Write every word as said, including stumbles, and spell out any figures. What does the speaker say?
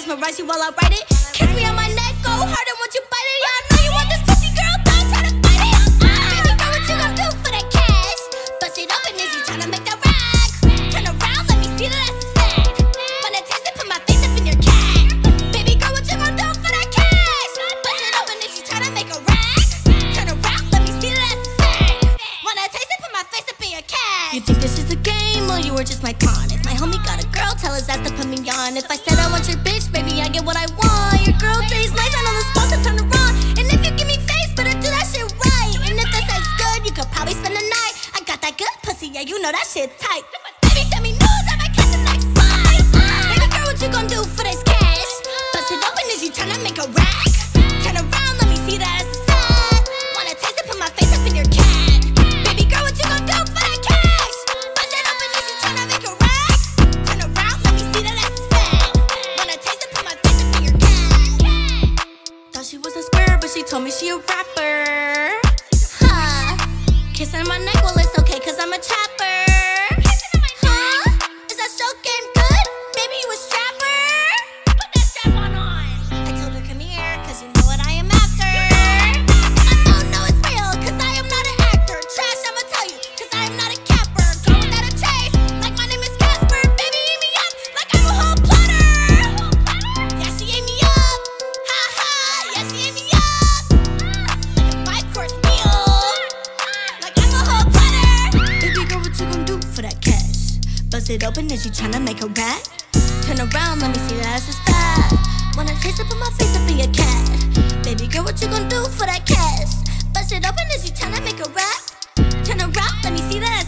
mesmerize you while I write it. Kiss me on my neck, go harder once you bite it. Yeah, I know you want this pussy, girl, don't try to fight it. Baby girl, what you gon' do for that cash? Bust it open, is you tryna make that rack? Turn around, let me see that ass is fat. Wanna taste it, put my face up in your cat. Baby girl, what you gon' do for that cash? Bust it open, is you tryna make a rack? Turn around, let me see that ass is fat. Wanna taste it, put my face up in your cat. You think this is a game, or you were just my pawn? If my homie got a girl, tell his ass to put me on. If I said I want your bitch, baby, I get what I want. Your girl tastes nice, I know the spots to turn around. And if you give me face, better do that shit right. And if that sex good, you could probably spend the night. I got that good pussy, yeah, you know that shit tight. Baby, send me nudes, I might catch the next flight. Baby girl, what you gon' do for this cash? Bust it open, is you tryna make a rack? Turn around, let me see that ass is fat. Wanna taste it, put my face up in your cat. Baby girl, what you gon' do for that cash? Bust it open, is you tryna make a rack? Turn around, let me see that ass is fat. Wanna taste it, put my face up in your cat. Thought she was a square, but she told me she a rapper. Huh? Kissing my neck, well it's okay, cause I'm a trapper. Huh? Is that show game good? Baby, you a strapper? Put that strap on on. I told her come here, cause you know what I am after. I don't know it's real, cause I am not an actor. Trash, I'ma tell you, cause I am not a capper. Go without a chase, like my name is Casper. Baby, eat me up, like I'm a whole platter. Yeah, she ate me up. Ha ha, yeah, she ate me up. Like a five-course meal. Like I'm a whole platter. Baby girl, what you gon' do for that cash? Bust it open, is you tryna make a rack? Turn around, let me see that ass is fat. Wanna taste it, put my face up in your cat. Baby girl, what you gon' do for that cash? Bust it open, is you tryna make a rack? Turn around, let me see that